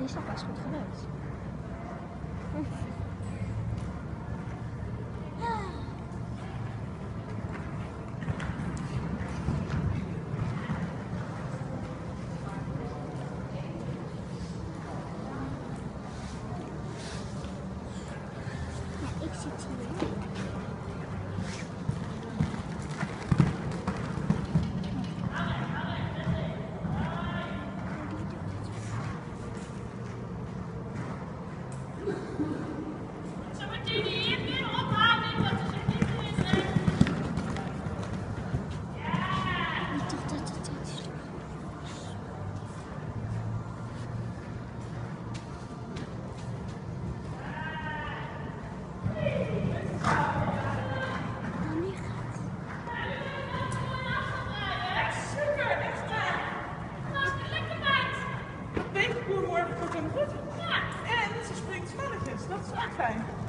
Die is nog best goed gelukt. Ja, ik zit hier. Morgen wordt hem goed. Ja. En ze springt spannetjes. Dat is ook fijn.